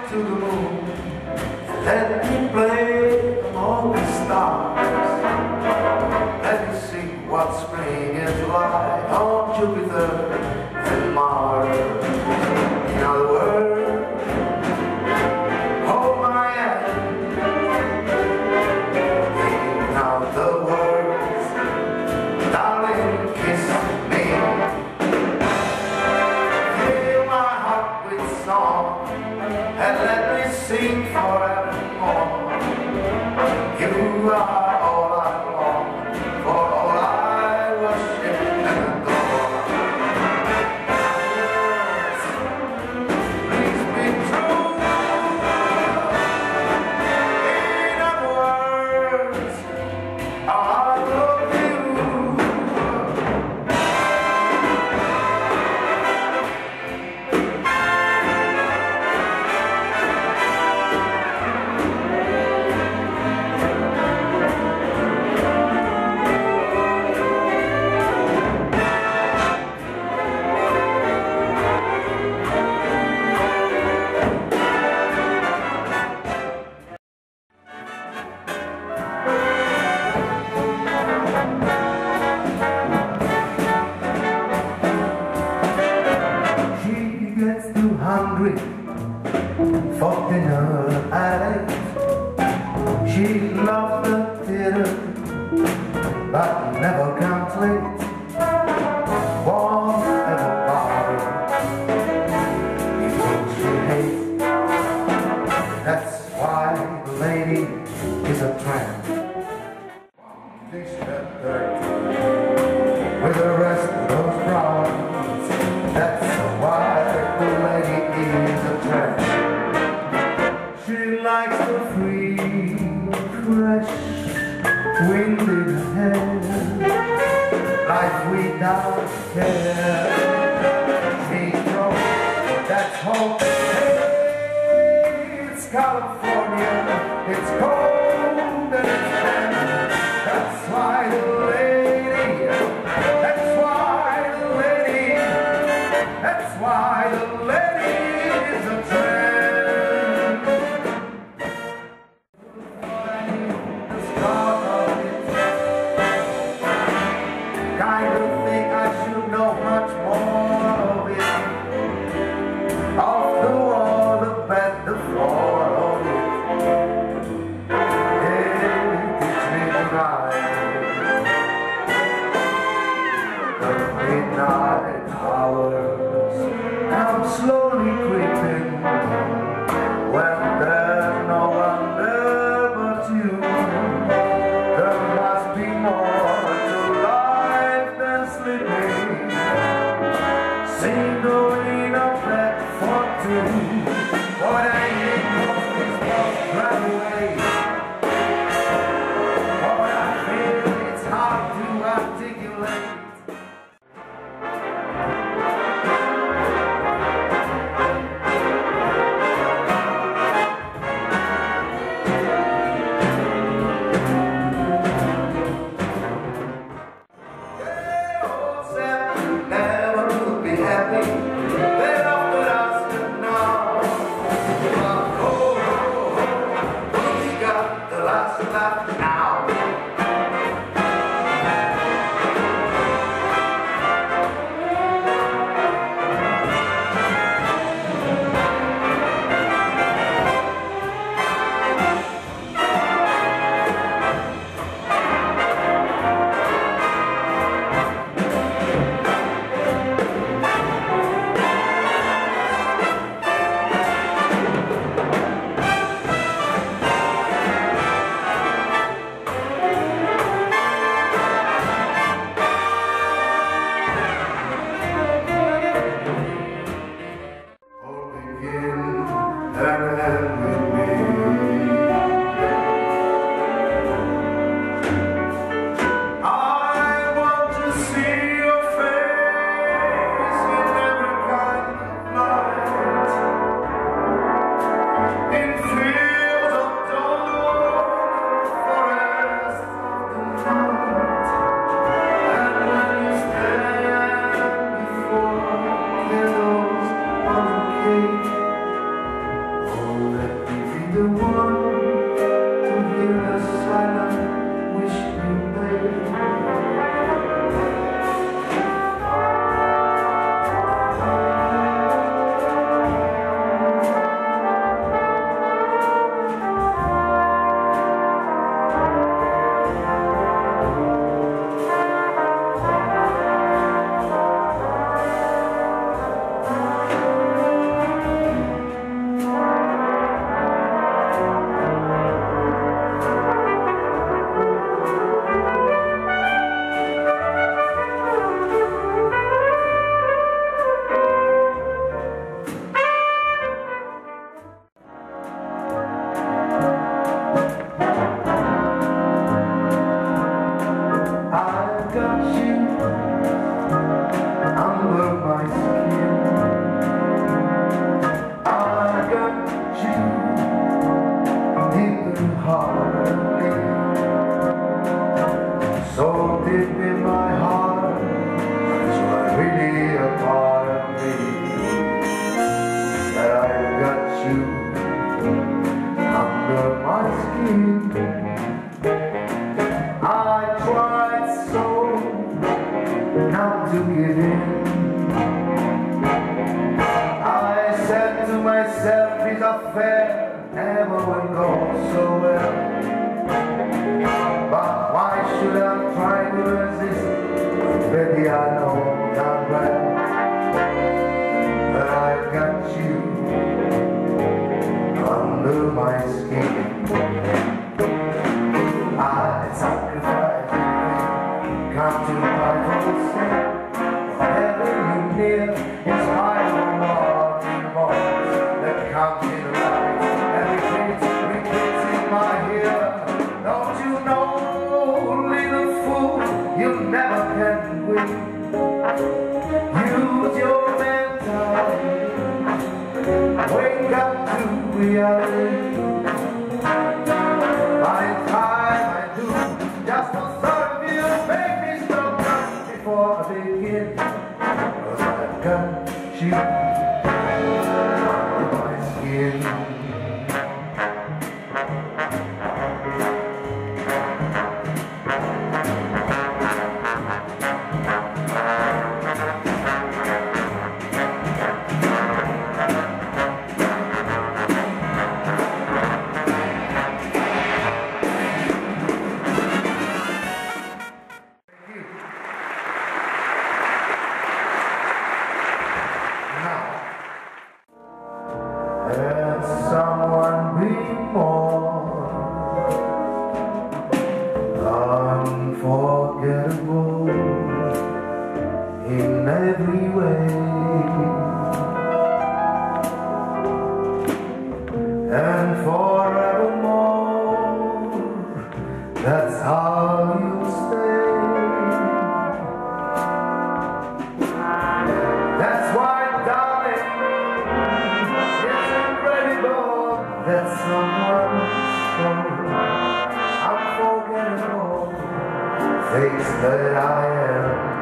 to the moon and let me play among the stars. Let me see what spring is like on Jupiter and Mars. In other words, hold my hand. In other words, darling, kiss me. Fill my heart with song and let me sing forevermore. You are all I long for, all I worship and adore. Please be true. In other words, I love you. Too hungry for dinner at 8. She loves the theater but never comes late. Won't ever bother people she hates. That's why the lady is a tramp. Dish that dirt with the rest of those problems. That's why the lady is a tramp. She likes the free, fresh wind in her hair. Life without care. She knows that's home. Hey, it's California. It's cold and it's damp. That's why the lady. That's why the lady. That's why the lady is a tramp. The start of it. Kind of think I should know much more of it. Off the wall, the bed, the floor of it. Yeah, teach me to ride. The midnight hours come slowly creeping when there's no one there but you. There must be more to life than sleeping. Single in a bed for two. What I need is just right away. What I feel, it's hard to articulate. part of me, so deep in my heart, it's really a part of me, that I've got you under my skin. I tried so not to give in. I said to myself, this affair never will go so well. But why should I try to resist? Baby, I know damn well that I've got you under my skin. I sacrifice everything, come to my full set. Whatever you near, in spite of what involves that comes in the light and repeats in my ear. Don't you know, little fool, you never can win. Use your mentality, wake up to reality. By the time I do, just don't start of you, make me stop before I begin. 'Cause I've got you under my skin. Let someone be more unforgettable in every way, and forevermore, that's how you'll stay. That's why, darling, that someone so unforgettable thinks that I am.